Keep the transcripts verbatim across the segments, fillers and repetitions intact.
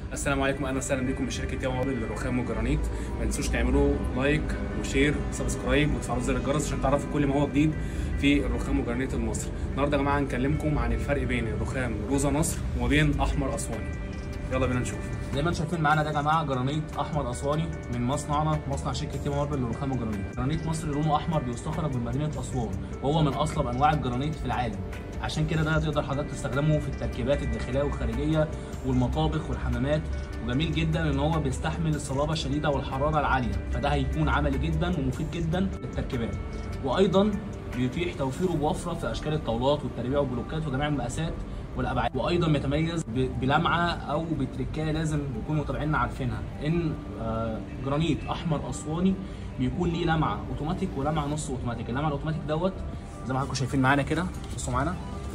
السلام عليكم، اهلا وسهلا بكم بشركه يوم ماربل للرخام والجرانيت. ما تنسوش تعملوا لايك وشير وسبسكرايب وتفعلوا زر الجرس عشان تعرفوا كل ما هو جديد في الرخام والجرانيت المصري. النهارده يا جماعه هنكلمكم عن الفرق بين الرخام روزا نصر وما بين احمر اسواني. يلا بينا نشوف. زي ما انتم شايفين معانا ده يا جماعه جرانيت احمر اسواني من مصنعنا، مصنع شركه يوم ماربل للرخام والجرانيت. جرانيت مصري لونه احمر بيستخرج من مدينه اسوان، وهو من اصلب انواع الجرانيت في العالم. عشان كده ده تقدر حضرتك تستخدمه في التركيبات الداخليه والخارجيه والمطابخ والحمامات، وجميل جدا ان هو بيستحمل الصلابه الشديده والحراره العاليه، فده هيكون عملي جدا ومفيد جدا للتركيبات. وايضا بيتيح توفيره بوفره في اشكال الطاولات والترابيع والبلوكات وجميع المقاسات والابعاد. وايضا بيتميز بلمعه او بتركايه لازم يكون متابعينا عارفينها، ان جرانيت احمر اسواني بيكون ليه لمعه اوتوماتيك ولمعه نص اوتوماتيك. اللمعه الاوتوماتيك دوت زي ما حضراتكم شايفين معانا كده، بصوا معانا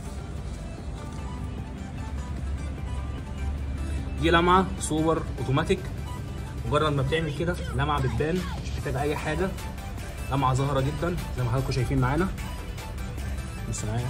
دي لمعه سوبر اوتوماتيك. مجرد ما بتعمل كده لمعه بتبان، مش محتاجه اي حاجه، لمعه ظاهره جدا زي ما حضراتكم شايفين معانا. بصوا معايا،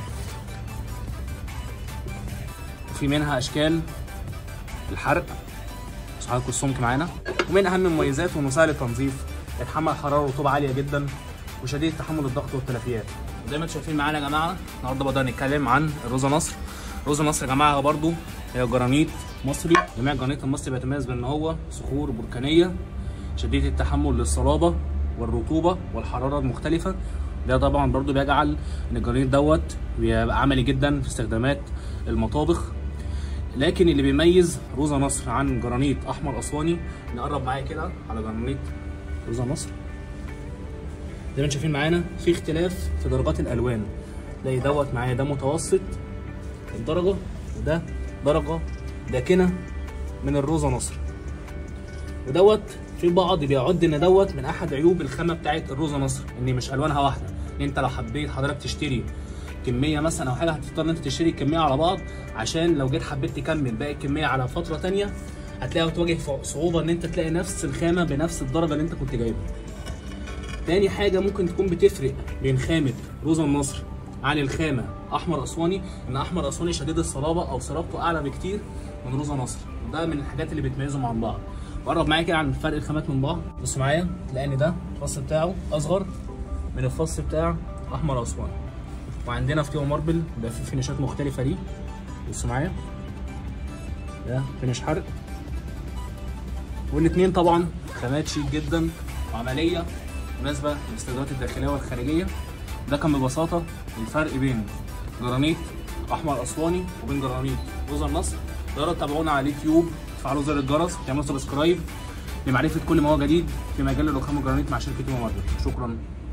وفي منها اشكال الحرق، بصوا حضراتكم السمك معانا. ومن اهم المميزات انه سهل التنظيف، يتحمل حراره ورطوبه عاليه جدا، وشديد تحمل الضغط والتلفيات. زي ما انتم شايفين معانا يا جماعه، النهارده بدأنا نتكلم عن الروزا نصر. روزا نصر يا جماعه برضو هي جرانيت مصري. جميع الجرانيت المصري بيتميز بان هو صخور بركانيه شديده التحمل للصلابه والرطوبه والحراره المختلفه. ده طبعا برضو بيجعل ان الجرانيت دوت بيبقى عملي جدا في استخدامات المطابخ. لكن اللي بيميز روزا نصر عن جرانيت احمر اسواني، نقرب معايا كده على جرانيت روزا نصر. زي ما انتم شايفين معانا في اختلاف في درجات الالوان. تلاقي دوت معايا ده متوسط الدرجه، وده درجه داكنه من الروزا نصر. ودوت في البعض بيعد ان دوت من احد عيوب الخامه بتاعت الروزا نصر، ان مش الوانها واحده. ان انت لو حبيت حضرتك تشتري كميه مثلا او حاجه، هتضطر ان انت تشتري الكميه على بعض، عشان لو جيت حبيت تكمل باقي الكميه على فتره ثانيه هتلاقي تواجه صعوبه ان انت تلاقي نفس الخامه بنفس الدرجه اللي انت كنت جايبها. تاني حاجه ممكن تكون بتفرق بين خامه روزا النصر عن الخامه احمر اسواني، ان احمر اسواني شديد الصلابه او صلابته اعلى بكتير من روزا نصر، وده من الحاجات اللي بتميزهم عن بعض. قرب معايا كده عن فرق الخامات من بعض. بص معايا، تلاقي ان ده الفص بتاعه اصغر من الفص بتاع احمر اسواني. وعندنا في يوم ماربل بيبقى في فينيشات مختلفه ليه. بص معايا، ده فينيش حرق. والاثنين طبعا خامات شيك جدا وعمليه مناسبه للاستخدامات الداخليه والخارجيه. ده كان ببساطه الفرق بين جرانيت احمر اسواني وبين جرانيت روزا النصر. تقدروا تتابعونا على اليوتيوب، تفعلوا زر الجرس، تعملوا سبسكرايب لمعرفه كل ما هو جديد في مجال الرخام والجرانيت مع شركه يوم ماربل. شكرا.